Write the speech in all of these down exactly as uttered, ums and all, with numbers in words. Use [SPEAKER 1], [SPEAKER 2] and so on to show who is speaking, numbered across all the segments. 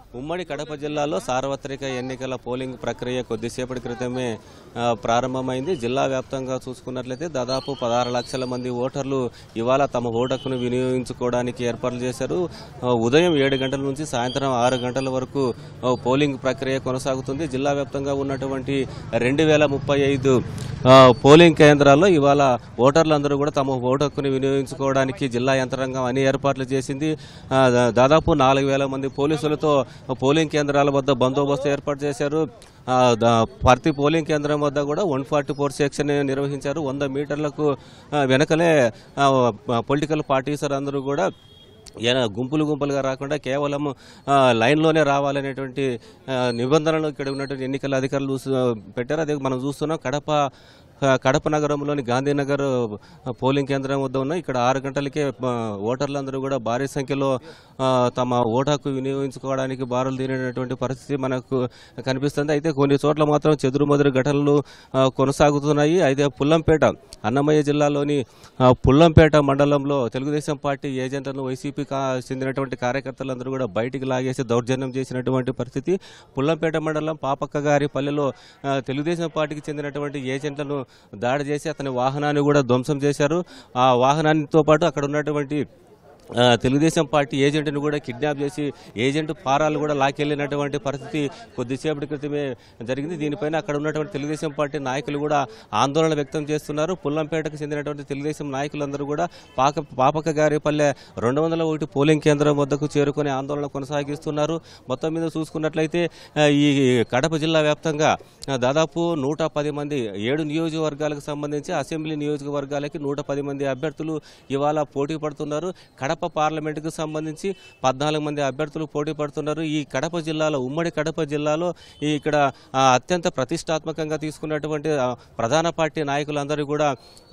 [SPEAKER 1] ఉమ్మడి కడప జిల్లాలో సార్వత్రిక ఎన్నికల పోలింగ్ ప్రక్రియ కొద్దిసేపటి క్రితమే ప్రారంభమైంది. జిల్లా వ్యాప్తంగా చూసుకున్నట్లయితే దాదాపు పదహారు లక్షల మంది ఓటర్లు ఇవాళ తమ ఓటు హక్కును వినియోగించుకోవడానికి ఏర్పాట్లు చేశారు. ఉదయం ఏడు గంటల నుంచి సాయంత్రం ఆరు గంటల వరకు పోలింగ్ ప్రక్రియ కొనసాగుతుంది. జిల్లా వ్యాప్తంగా ఉన్నటువంటి రెండు వేల ముప్పై ఐదు పోలింగ్ కేంద్రాల్లో ఇవాళ ఓటర్లందరూ కూడా తమ ఓటు హక్కును వినియోగించుకోవడానికి జిల్లా యంత్రాంగం అన్ని ఏర్పాట్లు చేసింది. దాదాపు నాలుగు వేల మంది పోలీసులతో పోలింగ్ కేంద్రాల వద్ద బందోబస్తు ఏర్పాటు చేశారు. ప్రతి పోలింగ్ కేంద్రం వద్ద కూడా వన్ ఫార్టీ ఫోర్ సెక్షన్ నిర్వహించారు. వంద మీటర్లకు వెనకలే పొలిటికల్ పార్టీస్ అందరూ కూడా గుంపులు గుంపులుగా రాకుండా కేవలం లైన్లోనే రావాలనేటువంటి నిబంధనలు ఇక్కడ ఉన్నటువంటి ఎన్నికల అధికారులు పెట్టారు. అదే మనం చూస్తున్నాం కడప కడప నగరంలోని గాంధీనగర్ పోలింగ్ కేంద్రం వద్ద ఉన్న ఇక్కడ ఆరు గంటలకే ఓటర్లందరూ కూడా భారీ సంఖ్యలో తమ ఓటు హక్కు వినియోగించుకోవడానికి బారులు తీరినటువంటి పరిస్థితి మనకు కనిపిస్తుంది. అయితే కొన్ని చోట్ల మాత్రం చెదురుమదురు ఘటనలు కొనసాగుతున్నాయి. అయితే పుల్లంపేట అన్నమయ్య జిల్లాలోని పుల్లంపేట మండలంలో తెలుగుదేశం పార్టీ ఏజెంట్లను వైసీపీ చెందినటువంటి కార్యకర్తలందరూ కూడా బయటికి లాగేసి దౌర్జన్యం చేసినటువంటి పరిస్థితి. పుల్లంపేట మండలం పాపక్క గారి పల్లెలో తెలుగుదేశం పార్టీకి చెందినటువంటి ఏజెంట్లను దాడి చేసి అతని వాహనాన్ని కూడా ధ్వంసం చేశారు. ఆ వాహనానితో పాటు అక్కడ ఉన్నటువంటి తెలుగుదేశం పార్టీ ఏజెంట్ను కూడా కిడ్నాప్ చేసి ఏజెంట్ ఫారాలు కూడా లాకెళ్లినటువంటి పరిస్థితి కొద్దిసేపటి క్రితమే జరిగింది. దీనిపైన అక్కడ ఉన్నటువంటి తెలుగుదేశం పార్టీ నాయకులు కూడా ఆందోళన వ్యక్తం చేస్తున్నారు. పుల్లంపేటకు చెందినటువంటి తెలుగుదేశం నాయకులందరూ కూడా పాక పాపక గారి పల్లె రెండు వందల ఒకటి పోలింగ్ కేంద్రం వద్దకు చేరుకుని ఆందోళన కొనసాగిస్తున్నారు. మొత్తం మీద చూసుకున్నట్లయితే ఈ కడప జిల్లా వ్యాప్తంగా దాదాపు నూట పది మంది ఏడు నియోజకవర్గాలకు సంబంధించి అసెంబ్లీ నియోజకవర్గాలకి నూట పది మంది అభ్యర్థులు ఇవాళ పోటీ పడుతున్నారు. కడప పార్లమెంటుకు సంబంధించి పద్నాలుగు మంది అభ్యర్థులు పోటీ పడుతున్నారు. ఈ కడప జిల్లాలో ఉమ్మడి కడప జిల్లాలో ఇక్కడ అత్యంత ప్రతిష్టాత్మకంగా తీసుకున్నటువంటి ప్రధాన పార్టీ నాయకులందరూ కూడా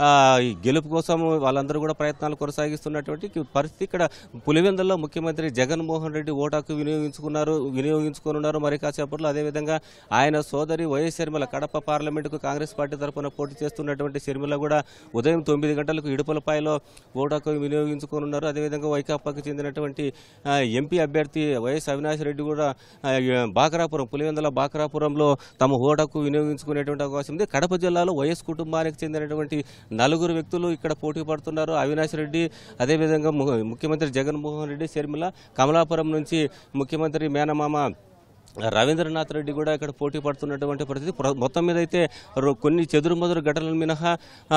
[SPEAKER 1] గెలుపు కోసం వాళ్ళందరూ కూడా ప్రయత్నాలు కొనసాగిస్తున్నటువంటి పరిస్థితి. ఇక్కడ పులివెందుల్లో ముఖ్యమంత్రి జగన్మోహన్ రెడ్డి ఓటు హక్కు వినియోగించుకున్నారు వినియోగించుకోనున్నారు మరి కాసేపట్లో. అదేవిధంగా ఆయన సోదరి వైఎస్ షర్మిల కడప పార్లమెంటుకు కాంగ్రెస్ పార్టీ తరఫున పోటీ చేస్తున్నటువంటి షర్మిల కూడా ఉదయం తొమ్మిది గంటలకు ఇడుపులపాయలో ఓటు హక్కు వినియోగించుకోనున్నారు. అదేవిధంగా వైకాపాకు చెందినటువంటి ఎంపీ అభ్యర్థి వైఎస్ అవినాష్ రెడ్డి కూడా బాకరాపురం పులివెందుల బాకరాపురంలో తమ ఓటు హక్కు వినియోగించుకునేటువంటి అవకాశం ఉంది. కడప జిల్లాలో వైఎస్ కుటుంబానికి చెందినటువంటి నలుగురు వ్యక్తులు ఇక్కడ పోటీ పడుతున్నారు. అవినాష్ రెడ్డి, అదేవిధంగా ముఖ్యమంత్రి జగన్మోహన్ రెడ్డి, షర్మిల, కమలాపురం నుంచి ముఖ్యమంత్రి మేనమామ రవీంద్రనాథ్ రెడ్డి కూడా ఇక్కడ పోటీ పడుతున్నటువంటి పరిస్థితి. మొత్తం మీద అయితే కొన్ని చెదురుమదురు ఘటనల మినహా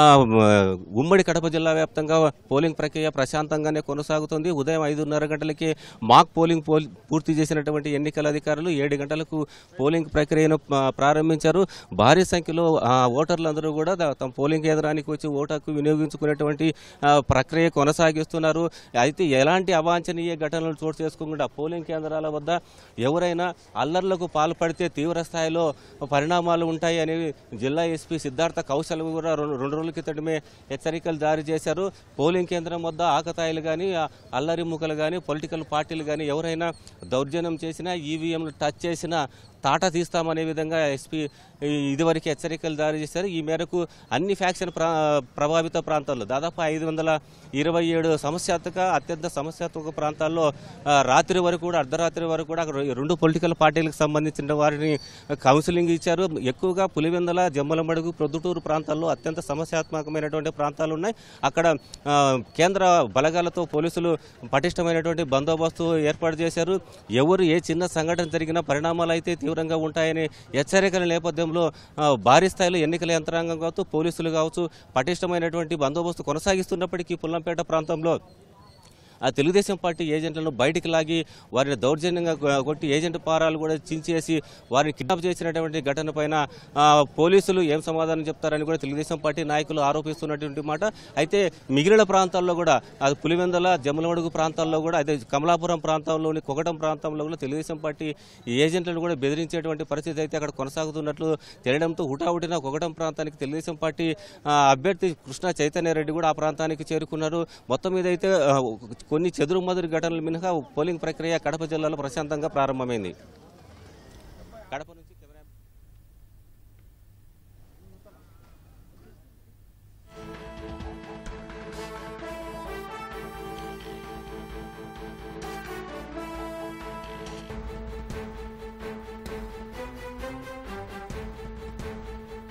[SPEAKER 1] ఉమ్మడి కడప జిల్లా వ్యాప్తంగా పోలింగ్ ప్రక్రియ ప్రశాంతంగానే కొనసాగుతుంది. ఉదయం ఐదున్నర గంటలకే మాక్ పోలింగ్ పూర్తి చేసినటువంటి ఎన్నికల అధికారులు ఏడు గంటలకు పోలింగ్ ప్రక్రియను ప్రారంభించారు. భారీ సంఖ్యలో ఓటర్లందరూ కూడా తమ పోలింగ్ కేంద్రానికి వచ్చి ఓటు హక్కు వినియోగించుకునేటువంటి ప్రక్రియ కొనసాగిస్తున్నారు. అయితే ఎలాంటి అవాంఛనీయ ఘటనలు చోటు చేసుకోకుండా పోలింగ్ కేంద్రాల వద్ద ఎవరైనా అల్లర్లకు పాల్పడితే తీవ్ర స్థాయిలో పరిణామాలు ఉంటాయి అని జిల్లా ఎస్పీ సిద్ధార్థ కౌశల్ కూడా రెండు రోజుల క్రితమే హెచ్చరికలు జారీ చేశారు. పోలింగ్ కేంద్రం వద్ద ఆకతాయిలు కానీ అల్లరి ముఖలు కానీ పొలిటికల్ పార్టీలు కానీ ఎవరైనా దౌర్జన్యం చేసినా ఈవీఎంలు టచ్ చేసినా తాట తీస్తామనే విధంగా ఎస్పీ ఇదివరకు హెచ్చరికలు జారీ చేశారు. ఈ మేరకు అన్ని ఫ్యాక్షన్ ప్రభావిత ప్రాంతాల్లో దాదాపు ఐదు వందల ఇరవై ఏడు సమస్యాత్మక అత్యంత సమస్యాత్మక ప్రాంతాల్లో రాత్రి వరకు కూడా అర్ధరాత్రి వరకు కూడా రెండు పొలిటికల్ పార్టీలకు సంబంధించిన వారిని కౌన్సిలింగ్ ఇచ్చారు. ఎక్కువగా పులివెందుల, జమ్మలమడుగు, ప్రొద్దుటూరు ప్రాంతాల్లో అత్యంత సమస్యాత్మకమైనటువంటి ప్రాంతాలు ఉన్నాయి. అక్కడ కేంద్ర బలగాలతో పోలీసులు పటిష్టమైనటువంటి బందోబస్తు ఏర్పాటు చేశారు. ఎవరు ఏ చిన్న సంఘటన జరిగినా పరిణామాలు అయితే తీవ్రంగా ఉంటాయని హెచ్చరికల నేపథ్యంలో భారీ స్థాయిలో ఎన్నికల యంత్రాంగం కావచ్చు, పోలీసులు కావచ్చు పటిష్టమైనటువంటి బందోబస్తు కొనసాగిస్తున్నప్పటికీ పుల్లంపేట ప్రాంతంలో ఆ తెలుగుదేశం పార్టీ ఏజెంట్లను బయటికి లాగి వారిని దౌర్జన్యంగా కొట్టి ఏజెంట్ పారాలు కూడా చించేసి వారిని కిడ్నాప్ చేసినటువంటి ఘటన పైన పోలీసులు ఏం సమాధానం చెప్తారని కూడా తెలుగుదేశం పార్టీ నాయకులు ఆరోపిస్తున్నటువంటి మాట. అయితే మిగిలిన ప్రాంతాల్లో కూడా అది పులివెందుల, జమ్మలమడుగు ప్రాంతాల్లో కూడా అదే కమలాపురం ప్రాంతంలోని కొగటం ప్రాంతంలో కూడా తెలుగుదేశం పార్టీ ఏజెంట్లను కూడా బెదిరించేటువంటి పరిస్థితి అయితే అక్కడ కొనసాగుతున్నట్లు తెలియడంతో హుటాహుటిన కొగటం ప్రాంతానికి తెలుగుదేశం పార్టీ అభ్యర్థి కృష్ణా చైతన్యరెడ్డి కూడా ఆ ప్రాంతానికి చేరుకున్నారు. మొత్తం మీద అయితే కొన్ని చెదురుమదురు ఘటనలు మినహా పోలింగ్ ప్రక్రియ కడప జిల్లాలో ప్రశాంతంగా ప్రారంభమైంది. కడప నుంచి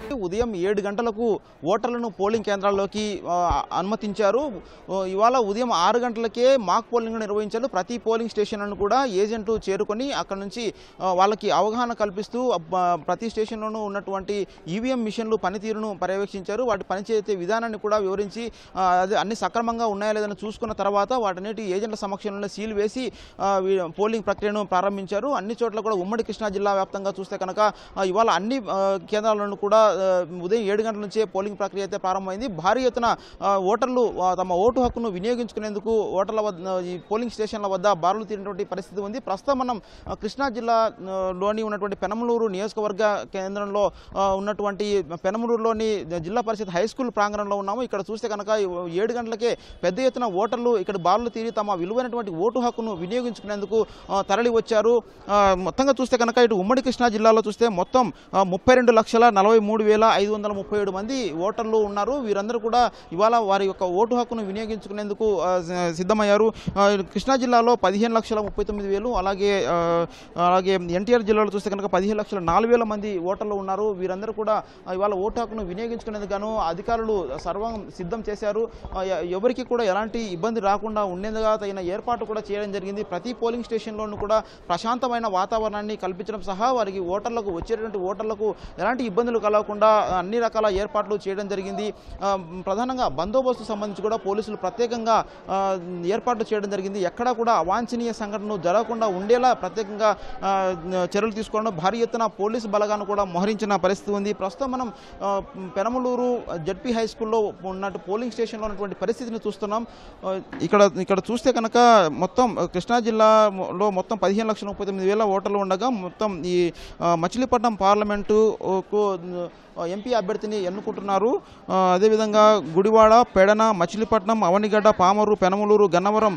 [SPEAKER 2] ఉదయం ఏడు గంటలకు ఓటర్లను పోలింగ్ కేంద్రాల్లోకి అనుమతించారు. ఇవాళ ఉదయం ఆరు గంటలకే మాక్ పోలింగ్ నిర్వహించారు. ప్రతి పోలింగ్ స్టేషన్లను కూడా ఏజెంట్లు చేరుకొని అక్కడ నుంచి వాళ్ళకి అవగాహన కల్పిస్తూ ప్రతి స్టేషన్లోనూ ఉన్నటువంటి ఈవీఎం మిషన్లు పనితీరును పర్యవేక్షించారు. వాటి పనిచేసే విధానాన్ని కూడా వివరించి అది అన్ని సక్రమంగా ఉన్నాయా లేదని చూసుకున్న తర్వాత వాటన్నిటి ఏజెంట్ల సమక్షంలో సీల్ వేసి పోలింగ్ ప్రక్రియను ప్రారంభించారు. అన్ని చోట్ల కూడా ఉమ్మడి కృష్ణా జిల్లా వ్యాప్తంగా చూస్తే కనుక ఇవాళ అన్ని కేంద్రాలను కూడా ఉదయం ఏడు గంటల నుంచే పోలింగ్ ప్రక్రియ అయితే ప్రారంభమైంది. భారీ ఎత్తున ఓటర్లు తమ ఓటు హక్కును వినియోగించుకునేందుకు ఓటర్ల వద్ద ఈ పోలింగ్ స్టేషన్ల వద్ద బారులు తీరినటువంటి పరిస్థితి ఉంది. ప్రస్తుతం మనం కృష్ణా జిల్లాలోని ఉన్నటువంటి పెనమలూరు నియోజకవర్గ కేంద్రంలో ఉన్నటువంటి పెనమలూరులోని జిల్లా పరిషత్ హై స్కూల్ ప్రాంగణంలో ఉన్నాము. ఇక్కడ చూస్తే కనుక ఏడు గంటలకే పెద్ద ఎత్తున ఓటర్లు ఇక్కడ బారులు తీరి తమ విలువైనటువంటి ఓటు హక్కును వినియోగించుకునేందుకు తరలి వచ్చారు. మొత్తంగా చూస్తే కనుక ఇటు ఉమ్మడి కృష్ణా జిల్లాలో చూస్తే మొత్తం ముప్పై రెండు లక్షల నలభై మూడు వేల ఐదు వందల ముప్పై ఏడు మంది ఓటర్లు ఉన్నారు. వీరందరూ కూడా ఇవాళ వారి యొక్క ఓటు హక్కును వినియోగించుకునేందుకు సిద్ధమయ్యారు. కృష్ణా జిల్లాలో పదిహేను లక్షల ముప్పై తొమ్మిది వేలు అలాగే అలాగే ఎన్టీఆర్ జిల్లాలో చూస్తే కనుక పదిహేను లక్షల నాలుగు వేల మంది ఓటర్లు ఉన్నారు. వీరందరూ కూడా ఇవాళ ఓటు హక్కును వినియోగించుకునేందుకు గాను అధికారులు సర్వం సిద్ధం చేశారు. ఎవరికి కూడా ఎలాంటి ఇబ్బంది రాకుండా ఉండేందుగా తగిన ఏర్పాటు కూడా చేయడం జరిగింది. ప్రతి పోలింగ్ స్టేషన్లోనూ కూడా ప్రశాంతమైన వాతావరణాన్ని కల్పించడం సహా వారికి ఓటర్లకు వచ్చేటువంటి ఓటర్లకు ఎలాంటి ఇబ్బందులు కలగకుండా అన్ని రకాల ఏర్పాట్లు చేయడం జరిగింది. ప్రధానంగా బందోబస్తు సంబంధించి కూడా పోలీసులు ప్రత్యేకంగా ఏర్పాట్లు చేయడం జరిగింది. ఎక్కడా కూడా అవాంఛనీయ సంఘటనలు జరగకుండా ఉండేలా ప్రత్యేకంగా చర్యలు తీసుకోవడం భారీ ఎత్తున పోలీసు బలగాను కూడా మోహరించిన పరిస్థితి ఉంది. ప్రస్తుతం మనం పెనమలూరు జడ్పీ హై స్కూల్లో ఉన్నట్టు పోలింగ్ స్టేషన్లో ఉన్నటువంటి పరిస్థితిని చూస్తున్నాం. ఇక్కడ ఇక్కడ చూస్తే కనుక మొత్తం కృష్ణా జిల్లాలో మొత్తం పదిహేను లక్షల ముప్పై తొమ్మిది వేల ఓటర్లు ఉండగా మొత్తం ఈ మచిలీపట్నం పార్లమెంటుకు ఎంపీ అభ్యర్థిని ఎన్నుకుంటున్నారు. అదేవిధంగా గుడివాడ, పెడన, మచిలీపట్నం, అవనిగడ్డ, పామరు, పెనమలూరు, గన్నవరం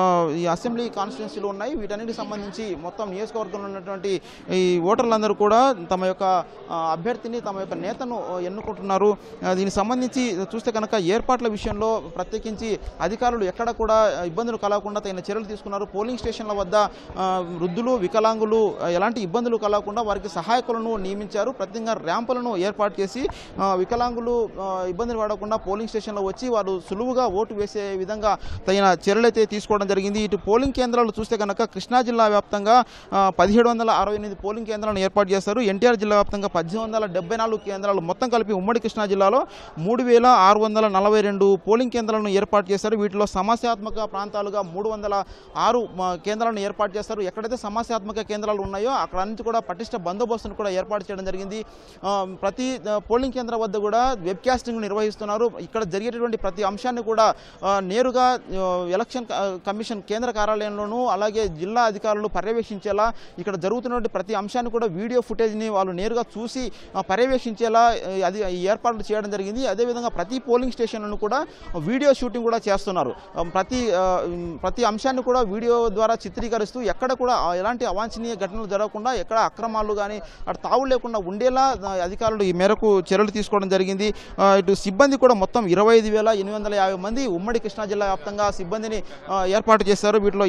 [SPEAKER 2] ఈ అసెంబ్లీ కాన్స్టిట్యున్సీలు ఉన్నాయి. వీటన్నిటికి సంబంధించి మొత్తం నియోజకవర్గంలో ఉన్నటువంటి ఈ ఓటర్లందరూ కూడా తమ యొక్క అభ్యర్థిని తమ యొక్క నేతను ఎన్నుకుంటున్నారు. దీనికి సంబంధించి చూస్తే కనుక ఏర్పాట్ల విషయంలో ప్రత్యేకించి అధికారులు ఎక్కడ కూడా ఇబ్బందులు కలగకుండా తగిన చర్యలు తీసుకున్నారు. పోలింగ్ స్టేషన్ల వద్ద వృద్ధులు, వికలాంగులు ఎలాంటి ఇబ్బందులు కలగకుండా వారికి సహాయకులను నియమించారు. ప్రత్యేకంగా ర్యాంపులను ఏర్పాటు చేసి వికలాంగులు ఇబ్బందులు పడకుండా పోలింగ్ స్టేషన్లో వచ్చి వారు సులువుగా ఓటు వేసే విధంగా తగిన చర్యలైతే తీసుకోవడం జరిగింది. ఇటు పోలింగ్ కేంద్రాలు చూస్తే కనుక కృష్ణా జిల్లా వ్యాప్తంగా పదిహేడు వందల అరవై ఎనిమిది పోలింగ్ కేంద్రాలను ఏర్పాటు చేస్తారు. ఎన్టీఆర్ జిల్లా వ్యాప్తంగా పద్దెనిమిది వందల డెబ్బై నాలుగు కేంద్రాలు మొత్తం కలిపి ఉమ్మడి కృష్ణా జిల్లాలో మూడు వేల ఆరు వందల నలభై రెండు పోలింగ్ కేంద్రాలను ఏర్పాటు చేశారు. వీటిలో సమస్యాత్మక ప్రాంతాలుగా మూడు వందల ఆరు కేంద్రాలను ఏర్పాటు చేస్తారు. ఎక్కడైతే సమస్యాత్మక కేంద్రాలు ఉన్నాయో అక్కడ నుంచి కూడా పటిష్ట బందోబస్తును కూడా ఏర్పాటు చేయడం జరిగింది. ప్రతి పోలింగ్ కేంద్రం వద్ద కూడా వెబ్ కాస్టింగ్ నిర్వహిస్తున్నారు. ఇక్కడ జరిగేటువంటి ప్రతి అంశాన్ని కూడా నేరుగా ఎలక్షన్ కమిషన్ కేంద్ర కార్యాలయంలోనూ అలాగే జిల్లా అధికారులు పర్యవేక్షించేలా ఇక్కడ జరుగుతున్నటువంటి ప్రతి అంశాన్ని కూడా వీడియో ఫుటేజ్ని వాళ్ళు నేరుగా చూసి పర్యవేక్షించేలా అది ఏర్పాట్లు చేయడం జరిగింది. అదేవిధంగా ప్రతి పోలింగ్ స్టేషన్లను కూడా వీడియో షూటింగ్ కూడా చేస్తున్నారు. ప్రతి ప్రతి అంశాన్ని కూడా వీడియో ద్వారా చిత్రీకరిస్తూ ఎక్కడ కూడా ఎలాంటి అవాంఛనీయ ఘటనలు జరగకుండా ఎక్కడ అక్రమాలు కానీ అటు తావు లేకుండా ఉండేలా అధికారులు ఈ మేరకు చర్యలు తీసుకోవడం జరిగింది. ఇటు సిబ్బంది కూడా మొత్తం ఇరవై ఐదు వేల ఎనిమిది వందల యాభై మంది ఉమ్మడి కృష్ణా జిల్లా వ్యాప్తంగా సిబ్బందిని ఏర్పాటు చేశారు. వీటిలో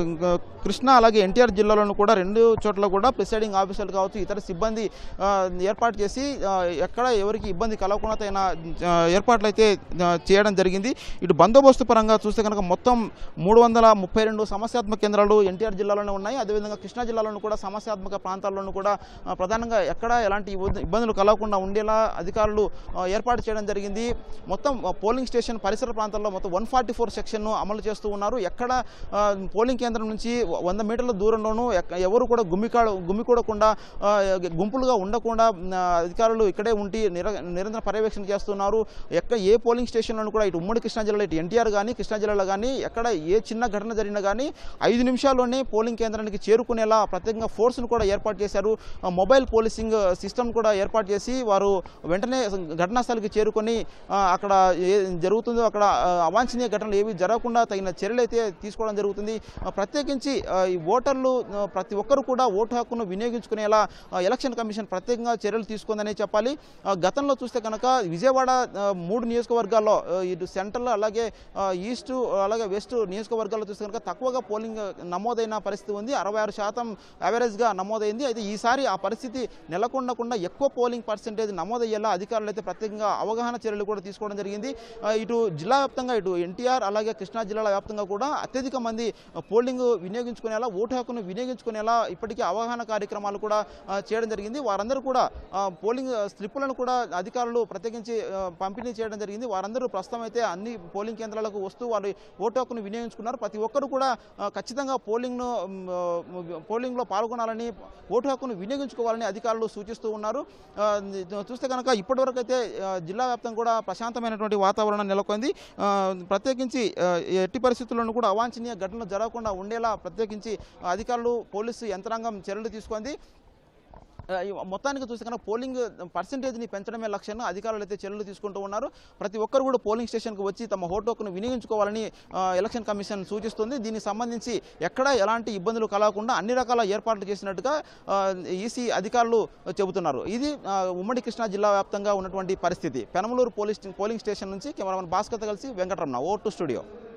[SPEAKER 2] కృష్ణా అలాగే ఎన్టీఆర్ జిల్లాలోనూ కూడా రెండు చోట్ల కూడా ప్రిసైడింగ్ ఆఫీసర్లు కావచ్చు ఇతర సిబ్బంది ఏర్పాటు చేసి ఎక్కడ ఎవరికి ఇబ్బంది కలగకుండా తగిన ఏర్పాట్లు అయితే చేయడం జరిగింది. ఇటు బందోబస్తు పరంగా చూస్తే కనుక మొత్తం మూడు వందల ముప్పై రెండు సమస్యాత్మక కేంద్రాలు ఎన్టీఆర్ జిల్లాలోనే ఉన్నాయి. అదేవిధంగా కృష్ణా జిల్లాలోనూ కూడా సమస్యాత్మక ప్రాంతాల్లోనూ కూడా ప్రధానంగా ఎక్కడ ఎలాంటి ఇబ్బందులు కలగకుండా ఉండేలా అధికారులు ఏర్పాటు చేయడం జరిగింది. మొత్తం పోలింగ్ స్టేషన్ పరిసర ప్రాంతాల్లో మొత్తం వన్ ఫార్టీ ఫోర్ సెక్షన్ను అమలు చేస్తూ ఉన్నారు. ఎక్కడ పోలింగ్ కేంద్రం నుంచి వంద మీటర్ల దూరంలోనూ ఎవరు కూడా గుమ్మికా గుమ్మికూడకుండా గుంపులుగా ఉండకుండా అధికారులు ఇక్కడే ఉండి నిరంతర పర్యవేక్షణ చేస్తున్నారు. ఎక్కడ ఏ పోలింగ్ స్టేషన్లను కూడా ఇటు ఉమ్మడి కృష్ణా జిల్లాలో ఇటు ఎన్టీఆర్ కానీ కృష్ణా జిల్లాలో కానీ ఎక్కడ ఏ చిన్న ఘటన జరిగినా కానీ ఐదు నిమిషాల్లోనే పోలింగ్ కేంద్రానికి చేరుకునేలా ప్రత్యేకంగా ఫోర్స్ను కూడా ఏర్పాటు చేశారు. మొబైల్ పోలీసింగ్ సిస్టమ్ కూడా ఏర్పాటు చేసి వారు వెంటనే ఘటనా స్థలికి చేరుకొని అక్కడ ఏ జరుగుతుందో అక్కడ అవాంఛనీయ ఘటనలు ఏవి జరగకుండా తగిన చర్యలు అయితే తీసుకోవడం జరుగుతుంది. ప్రత్యేకించి ఈ ఓటర్లు ప్రతి ఒక్కరు కూడా ఓటు హక్కును వినియోగించుకునేలా ఎలక్షన్ కమిషన్ ప్రత్యేకంగా చర్యలు తీసుకుందనే చెప్పాలి. గతంలో చూస్తే కనుక విజయవాడ మూడు నియోజకవర్గాల్లో ఇటు సెంట్రల్ అలాగే ఈస్ట్ అలాగే వెస్ట్ నియోజకవర్గాల్లో చూస్తే కనుక తక్కువగా పోలింగ్ నమోదైన పరిస్థితి ఉంది. అరవై ఆరు శాతం యావరేజ్గా నమోదైంది. అయితే ఈసారి ఆ పరిస్థితి నెలకొండకుండా ఎక్కువ పోలింగ్ పర్సెంటేజ్ పర్సెంటేజ్ నమోదయ్యేలా అధికారులు అయితే ప్రత్యేకంగా అవగాహన చర్యలు కూడా తీసుకోవడం జరిగింది. ఇటు జిల్లా వ్యాప్తంగా ఇటు ఎన్టీఆర్ అలాగే కృష్ణా జిల్లాల వ్యాప్తంగా కూడా అత్యధిక మంది పోలింగ్ వినియోగించుకునేలా ఓటు హక్కును వినియోగించుకునేలా ఇప్పటికీ అవగాహన కార్యక్రమాలు కూడా చేయడం జరిగింది. వారందరూ కూడా పోలింగ్ స్లిప్పులను కూడా అధికారులు ప్రత్యేకించి పంపిణీ చేయడం జరిగింది. వారందరూ ప్రస్తుతం అయితే అన్ని పోలింగ్ కేంద్రాలకు వస్తూ వారి ఓటు హక్కును వినియోగించుకున్నారు. ప్రతి ఒక్కరు కూడా ఖచ్చితంగా పోలింగ్ను పోలింగ్లో పాల్గొనాలని ఓటు హక్కును వినియోగించుకోవాలని అధికారులు సూచిస్తూ ఉన్నారు. చూస్తే కనుక ఇప్పటివరకు అయితే జిల్లా వ్యాప్తంగా కూడా ప్రశాంతమైనటువంటి వాతావరణం నెలకొంది. ప్రత్యేకించి ఎట్టి పరిస్థితుల్లోనూ కూడా అవాంఛనీయ ఘటనలు జరగకుండా ఉండేలా ప్రత్యేకించి అధికారులు పోలీసు యంత్రాంగం చర్యలు తీసుకుంది. మొత్తానికి చూస్తే కనుక పోలింగ్ పర్సెంటేజ్ని పెంచడమే లక్ష్యంగా అధికారులు అయితే చర్యలు తీసుకుంటూ ఉన్నారు. ప్రతి ఒక్కరు కూడా పోలింగ్ స్టేషన్కి వచ్చి తమ ఓటు హక్కును వినియోగించుకోవాలని ఎలక్షన్ కమిషన్ సూచిస్తుంది. దీనికి సంబంధించి ఎక్కడా ఎలాంటి ఇబ్బందులు కలగకుండా అన్ని రకాల ఏర్పాట్లు చేసినట్టుగా ఈసీ అధికారులు చెబుతున్నారు. ఇది ఉమ్మడి కృష్ణా జిల్లా వ్యాప్తంగా ఉన్నటువంటి పరిస్థితి. పెనమలూరు పోలీస్ పోలింగ్ స్టేషన్ నుంచి కెమెరామెన్ భాస్కర్తో కలిసి వెంకటరమణ, ఓ టు స్టూడియో.